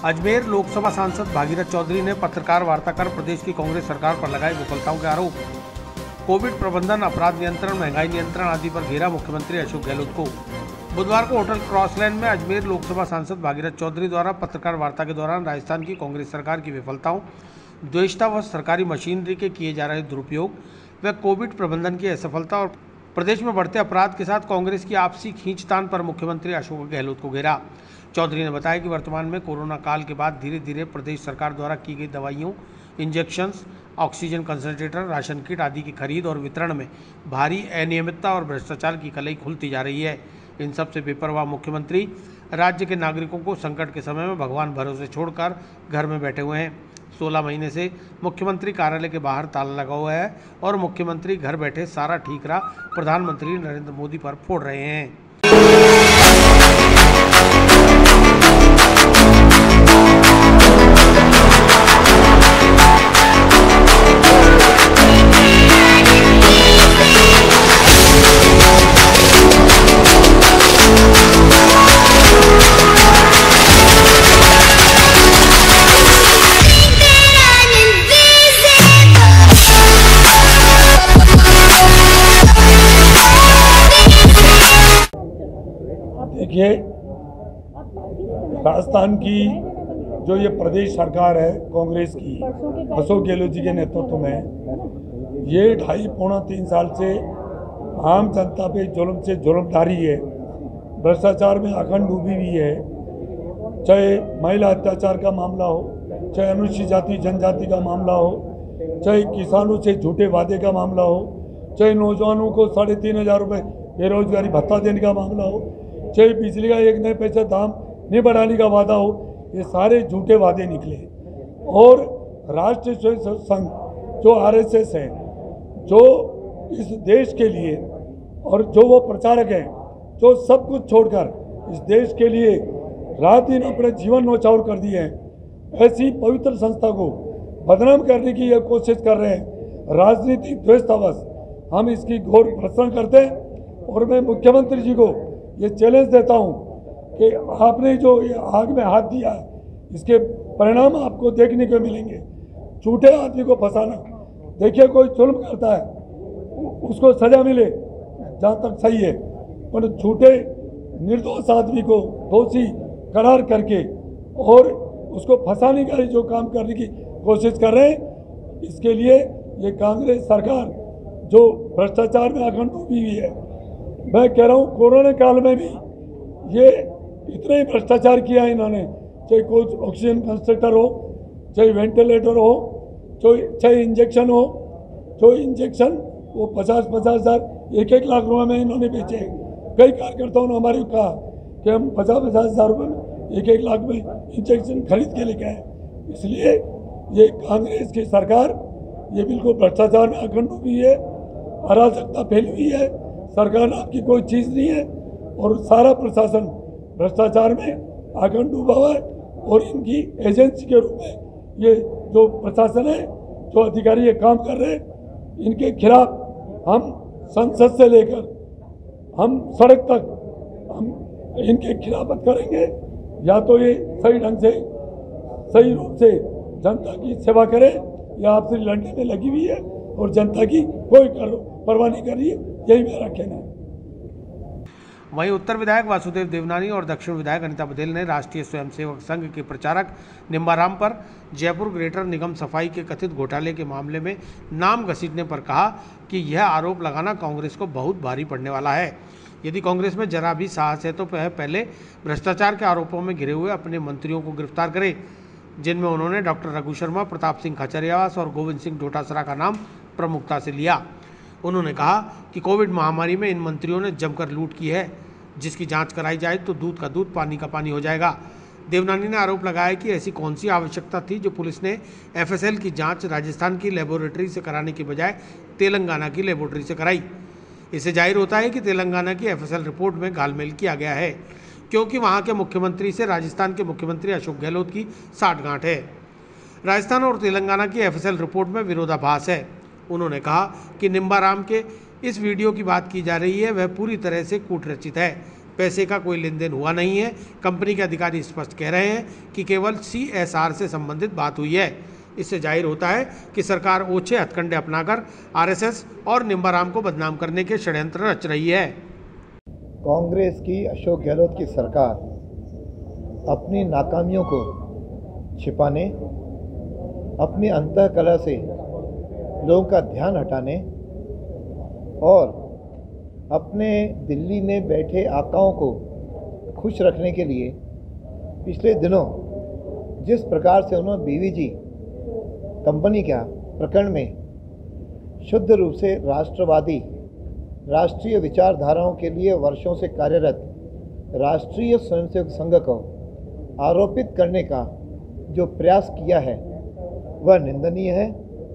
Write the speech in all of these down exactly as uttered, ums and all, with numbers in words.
अजमेर लोकसभा सांसद भागीरथ चौधरी ने पत्रकार वार्ता कर प्रदेश की कांग्रेस सरकार पर लगाए विफलताओं के आरोप। कोविड प्रबंधन, अपराध नियंत्रण, महंगाई नियंत्रण आदि पर घेरा मुख्यमंत्री अशोक गहलोत को। बुधवार को होटल क्रॉसलैंड में अजमेर लोकसभा सांसद भागीरथ चौधरी द्वारा पत्रकार वार्ता के दौरान राजस्थान की कांग्रेस सरकार की विफलताओं, द्वेषता व सरकारी मशीनरी के किए जा रहे दुरुपयोग व कोविड प्रबंधन की असफलता और प्रदेश में बढ़ते अपराध के साथ कांग्रेस की आपसी खींचतान पर मुख्यमंत्री अशोक गहलोत को घेरा। चौधरी ने बताया कि वर्तमान में कोरोना काल के बाद धीरे धीरे प्रदेश सरकार द्वारा की गई दवाइयों, injections, oxygen concentrator, ration kit आदि की खरीद और वितरण में भारी अनियमितता और भ्रष्टाचार की कलई खुलती जा रही है। इन सब से बेपरवाह मुख्यमंत्री राज्य के नागरिकों को संकट के समय में भगवान भरोसे छोड़कर घर में बैठे हुए हैं। सोलह महीने से मुख्यमंत्री कार्यालय के बाहर ताला लगा हुआ है और मुख्यमंत्री घर बैठे सारा ठीकरा प्रधानमंत्री नरेंद्र मोदी पर फोड़ रहे हैं। देखिए, राजस्थान की जो ये प्रदेश सरकार है कांग्रेस की, अशोक गहलोत जी के नेतृत्व में, ये ढाई पौना तीन साल से आम जनता पे जुल्म से जुल्मधारी है, भ्रष्टाचार में अखंड डूबी हुई है। चाहे महिला अत्याचार का मामला हो, चाहे अनुसूचित जाति जनजाति का मामला हो, चाहे किसानों से झूठे वादे का मामला हो, चाहे नौजवानों को साढ़े तीन हज़ार रुपये बेरोजगारी भत्ता देने का मामला हो, चाहे बिजली का एक नए पैसे दाम नहीं बढ़ाने का वादा हो, ये सारे झूठे वादे निकले। और राष्ट्रीय स्वयं संघ जो आरएसएस है, जो इस देश के लिए और जो वो प्रचारक हैं, जो सब कुछ छोड़कर इस देश के लिए रात दिन अपने जीवन न्यौछावर कर दिए हैं, ऐसी पवित्र संस्था को बदनाम करने की ये कोशिश कर रहे हैं। राजनीतिक द्वेषतावश हम इसकी घोर भर्त्सना करते हैं और मैं मुख्यमंत्री जी को ये चैलेंज देता हूँ कि आपने जो ये आग में हाथ दिया है, इसके परिणाम आपको देखने को मिलेंगे। झूठे आदमी को फंसाना, देखिए कोई जुल्म करता है उसको सजा मिले जहाँ तक सही है, पर झूठे निर्दोष आदमी को दोषी करार करके और उसको फंसाने का जो काम करने की कोशिश कर रहे हैं, इसके लिए ये कांग्रेस सरकार जो भ्रष्टाचार में अखंड डूबी हुई है, मैं कह रहा हूँ कोरोना काल में भी ये इतना ही भ्रष्टाचार किया है इन्होंने। चाहे कोई ऑक्सीजन कंसंट्रेटर हो, चाहे वेंटिलेटर हो, चाहे चाहे इंजेक्शन हो, जो इंजेक्शन वो पचास पचास हज़ार एक एक लाख रुपए में इन्होंने बेचे। कई कार्यकर्ताओं ने हमारे कहा कि हम पचास पचास हज़ार रुपये में एक एक लाख में इंजेक्शन खरीद के लेके आए। इसलिए ये कांग्रेस की सरकार ये बिल्कुल भ्रष्टाचार में अखंड हुई है, अराजकता फैली हुई है। सरकार आपकी कोई चीज़ नहीं है और सारा प्रशासन भ्रष्टाचार में अखंड डूबा हुआ है। और इनकी एजेंसी के रूप में ये जो प्रशासन है, जो अधिकारी ये काम कर रहे हैं, इनके खिलाफ हम संसद से लेकर हम सड़क तक हम इनके खिलाफत करेंगे। या तो ये सही ढंग से सही रूप से जनता की सेवा करे या आपसे लड़ने में लगी हुई है और जनता की कोई परवाह नहीं कर रही है, यही मेरा कहना है। वहीं उत्तर विधायक वासुदेव देवनानी और दक्षिण विधायक अनिता पटेल ने राष्ट्रीय स्वयंसेवक संघ के प्रचारक निम्बाराम पर जयपुर ग्रेटर निगम सफाई के कथित घोटाले के मामले में नाम घसीटने पर कहा कि यह आरोप लगाना कांग्रेस को बहुत भारी पड़ने वाला है। यदि कांग्रेस में जरा भी साहस है तो वह पहले भ्रष्टाचार के आरोपों में घिरे हुए अपने मंत्रियों को गिरफ्तार करे, जिनमें उन्होंने डॉक्टर रघु शर्मा, प्रताप सिंह खाचरियावास और गोविंद सिंह डोटासरा का नाम प्रमुखता से लिया। उन्होंने कहा कि कोविड महामारी में इन मंत्रियों ने जमकर लूट की है, जिसकी जांच कराई जाए तो दूध का दूध पानी का पानी हो जाएगा। देवनानी ने आरोप लगाया कि ऐसी कौन सी आवश्यकता थी जो पुलिस ने एफएसएल की जांच राजस्थान की लेबोरेटरी से कराने की बजाय तेलंगाना की लेबोरेटरी से कराई। इससे जाहिर होता है कि तेलंगाना की एफएसएल रिपोर्ट में घालमेल किया गया है, क्योंकि वहां के मुख्यमंत्री से राजस्थान के मुख्यमंत्री अशोक गहलोत की साठगांठ है। राजस्थान और तेलंगाना की एफएसएल रिपोर्ट में विरोधाभास है। उन्होंने कहा कि निम्बाराम के इस वीडियो की बात की जा रही है वह पूरी तरह से कूटरचित है, पैसे का कोई लेन देन हुआ नहीं है। कंपनी के अधिकारी स्पष्ट कह रहे हैं कि केवल सी एस आर से संबंधित बात हुई है। इससे जाहिर होता है कि सरकार ओछे हथकंडे अपनाकर आर एस एस और निम्बाराम को बदनाम करने के षड्यंत्र रच रही है। कांग्रेस की अशोक गहलोत की सरकार अपनी नाकामियों को छिपाने, अपनी अंतःकलह से लोगों का ध्यान हटाने और अपने दिल्ली में बैठे आकाओं को खुश रखने के लिए पिछले दिनों जिस प्रकार से उन्होंने बी वी जी कंपनी का प्रकरण में शुद्ध रूप से राष्ट्रवादी राष्ट्रीय विचारधाराओं के लिए वर्षों से कार्यरत राष्ट्रीय स्वयंसेवक संघ को आरोपित करने का जो प्रयास किया है वह निंदनीय है।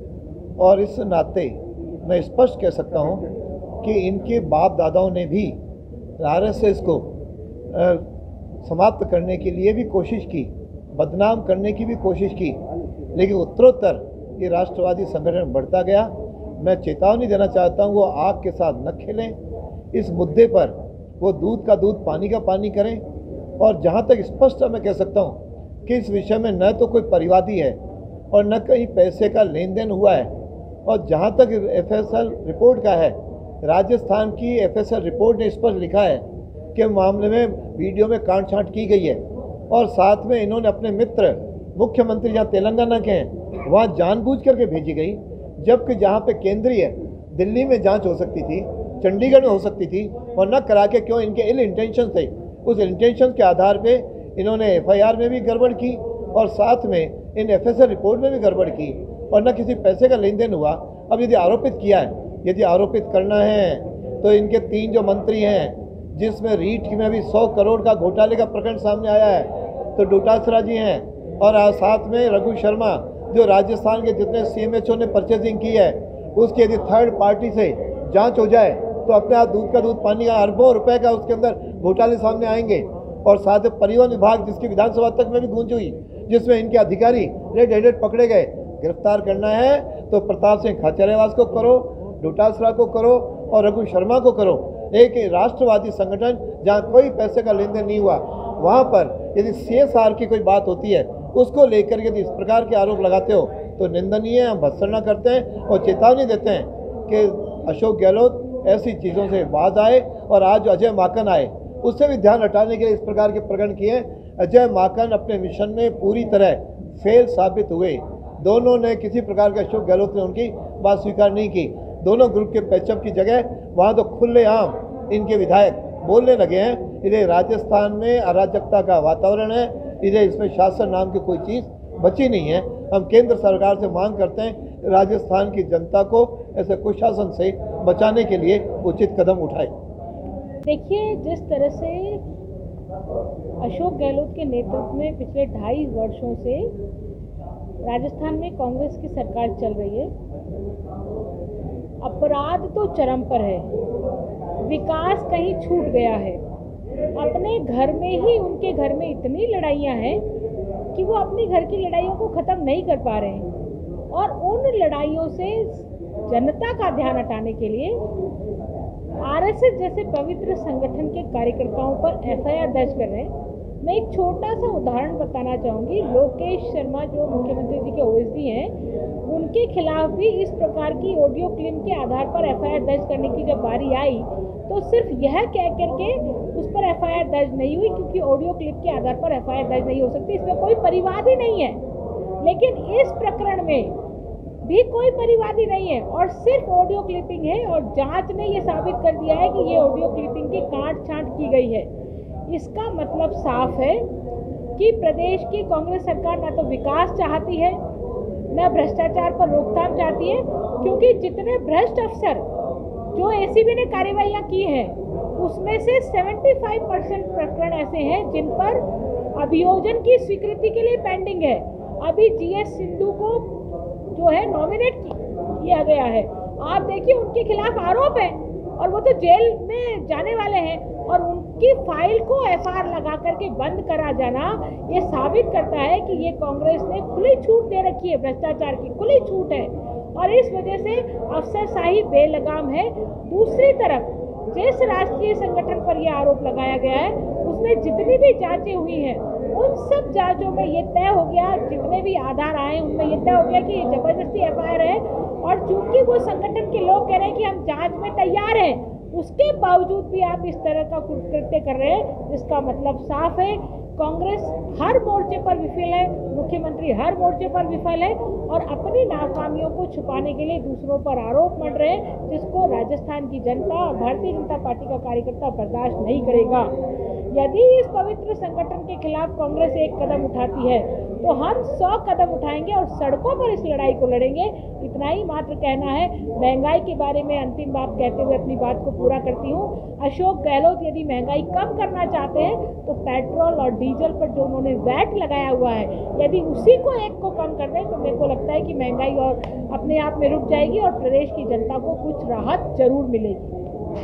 और इस नाते मैं स्पष्ट कह सकता हूं कि इनके बाप दादाओं ने भी आर एस एस को आ, समाप्त करने के लिए भी कोशिश की, बदनाम करने की भी कोशिश की, लेकिन उत्तरोत्तर ये राष्ट्रवादी संगठन बढ़ता गया। मैं चेतावनी देना चाहता हूँ वो आग के साथ न खेलें। इस मुद्दे पर वो दूध का दूध पानी का पानी करें। और जहाँ तक स्पष्ट मैं कह सकता हूँ कि इस विषय में न तो कोई परिवादी है और न कहीं पैसे का लेन देन हुआ है। और जहाँ तक एफ एस एल रिपोर्ट का है, राजस्थान की एफ एस एल रिपोर्ट ने स्पष्ट लिखा है कि मामले में वीडियो में काट छांट की गई है और साथ में इन्होंने अपने मित्र मुख्यमंत्री जहाँ तेलंगाना के हैं वहाँ जानबूझ करके भेजी गई, जबकि जहाँ पे केंद्रीय दिल्ली में जांच हो सकती थी, चंडीगढ़ में हो सकती थी, और न करा के क्यों इनके इल इंटेंशन थे, उस इंटेंशन के आधार पे इन्होंने एफ आई आर में भी गड़बड़ की और साथ में इन एफ एस एल रिपोर्ट में भी गड़बड़ की और न किसी पैसे का लेन देन हुआ। अब यदि आरोपित किया है, यदि आरोपित करना है तो इनके तीन जो मंत्री हैं जिसमें रीट में भी सौ करोड़ का घोटाले का प्रकरण सामने आया है, तो डोटासरा जी हैं और साथ में रघु शर्मा जो राजस्थान के जितने सी एम एच ओ ने परचेजिंग की है उसकी यदि थर्ड पार्टी से जांच हो जाए तो अपने आप दूध का दूध पानी का अरबों रुपए का उसके अंदर घोटाले सामने आएंगे। और साथ ही परिवहन विभाग जिसकी विधानसभा तक में भी गूंज हुई, जिसमें इनके अधिकारी रेड हैंडेड पकड़े गए। गिरफ्तार करना है तो प्रताप सिंह खाचरियावास को करो, डोटासरा को करो और रघु शर्मा को करो। एक राष्ट्रवादी संगठन जहाँ कोई पैसे का लेन देन नहीं हुआ, वहाँ पर यदि सी एस आर की कोई बात होती है उसको लेकर यदि इस प्रकार के आरोप लगाते हो तो निंदनीय है। हम भर्त्सना करते हैं और चेतावनी देते हैं कि अशोक गहलोत ऐसी चीज़ों से बाज आए। और आज जो अजय माकन आए उससे भी ध्यान हटाने के लिए इस प्रकार के प्रकरण किए। अजय माकन अपने मिशन में पूरी तरह फेल साबित हुए। दोनों ने किसी प्रकार के अशोक गहलोत ने उनकी बात स्वीकार नहीं की। दोनों ग्रुप के पैचअप की जगह वहाँ तो खुलेआम इनके विधायक बोलने लगे हैं। इधर राजस्थान में अराजकता का वातावरण है, इधर इसमें शासन नाम की कोई चीज़ बची नहीं है। हम केंद्र सरकार से मांग करते हैं राजस्थान की जनता को ऐसे कुशासन से बचाने के लिए उचित कदम उठाए। देखिए, जिस तरह से अशोक गहलोत के नेतृत्व में पिछले ढाई वर्षों से राजस्थान में कांग्रेस की सरकार चल रही है, अपराध तो चरम पर है, विकास कहीं छूट गया है। अपने घर में ही उनके घर में इतनी लड़ाइयाँ हैं कि वो अपनी घर की लड़ाइयों को ख़त्म नहीं कर पा रहे हैं। और उन लड़ाइयों से जनता का ध्यान हटाने के लिए आर एस एस जैसे पवित्र संगठन के कार्यकर्ताओं पर एफ आई आर दर्ज कर रहे हैं। मैं एक छोटा सा उदाहरण बताना चाहूँगी। लोकेश शर्मा जो मुख्यमंत्री जी के ओ एस डी हैं, उनके खिलाफ भी इस प्रकार की ऑडियो क्लिप के आधार पर एफ आई आर दर्ज करने की जब बारी आई तो सिर्फ यह कह करके उस पर एफ आई आर दर्ज नहीं हुई, क्योंकि ऑडियो क्लिप के आधार पर एफ आई आर दर्ज नहीं हो सकती, इसमें कोई परिवाद ही नहीं है। लेकिन इस प्रकरण में भी कोई परिवादी नहीं है और सिर्फ ऑडियो क्लिपिंग है और जांच ने ये साबित कर दिया है कि ये ऑडियो क्लिपिंग की काट छांट की गई है। इसका मतलब साफ है कि प्रदेश की कांग्रेस सरकार न तो विकास चाहती है, न भ्रष्टाचार पर रोकथाम चाहती है, क्योंकि जितने भ्रष्ट अफसर जो ए सी बी ने कार्यवाहियाँ की हैं उसमें से पचहत्तर परसेंट प्रकरण ऐसे हैं जिन पर अभियोजन की स्वीकृति के लिए पेंडिंग है। अभी जी एस सिंधु को जो है नॉमिनेट किया गया है, आप देखिए उनके खिलाफ आरोप है और वो तो जेल में जाने वाले हैं और उनकी फाइल को एफ आई आर लगा करके बंद करा जाना ये साबित करता है कि ये कांग्रेस ने खुली छूट दे रखी है, भ्रष्टाचार की खुली छूट है और इस वजह से अफसरशाही बेलगाम है। दूसरी तरफ जिस राष्ट्रीय संगठन पर यह आरोप लगाया गया है उसमें जितनी भी जांचें हुई हैं उन सब जांचों में ये तय हो गया, जितने भी आधार आए उनमें ये तय हो गया कि ये जबरदस्ती एफ आई आर है। और चूंकि वो संगठन के लोग कह रहे हैं कि हम जांच में तैयार हैं, उसके बावजूद भी आप इस तरह का कृत्य कर रहे हैं, जिसका मतलब साफ है कांग्रेस हर मोर्चे पर विफल है, मुख्यमंत्री हर मोर्चे पर विफल है और अपनी नाकामियों को छुपाने के लिए दूसरों पर आरोप मढ़ रहे हैं, जिसको राजस्थान की जनता और भारतीय जनता पार्टी का कार्यकर्ता बर्दाश्त नहीं करेगा। यदि इस पवित्र संगठन के खिलाफ कांग्रेस एक कदम उठाती है तो हम सौ कदम उठाएंगे और सड़कों पर इस लड़ाई को लड़ेंगे। इतना ही मात्र कहना है। महंगाई के बारे में अंतिम बात कहते हुए अपनी बात को पूरा करती हूँ। अशोक गहलोत यदि महंगाई कम करना चाहते हैं तो पेट्रोल और डीजल पर जो उन्होंने वैट लगाया हुआ है, यदि उसी को एक को कम कर दें तो मेरे को लगता है कि महंगाई और अपने आप में रुक जाएगी और प्रदेश की जनता को कुछ राहत जरूर मिलेगी।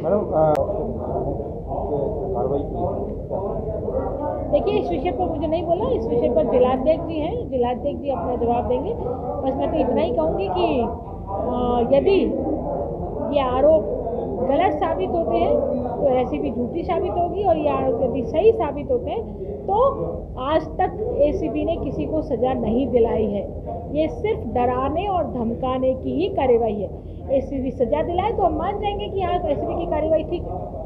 देखिए, इस विषय पर मुझे नहीं बोला, इस विषय पर जिलाध्यक्ष जी हैं, जिलाध्यक्ष जी अपना जवाब देंगे। बस मैं तो इतना ही कहूँगी कि यदि ये आरोप गलत साबित होते हैं तो ऐसी भी झूठी साबित होगी और ये आरोप यदि सही साबित होते हैं तो आज तक ए सी बी ने किसी को सजा नहीं दिलाई है। ये सिर्फ डराने और धमकाने की ही कार्रवाई है। ए सी बी सजा दिलाए तो हम मान जाएंगे कि हाँ, ए सी बी की कार्रवाई ठीक है।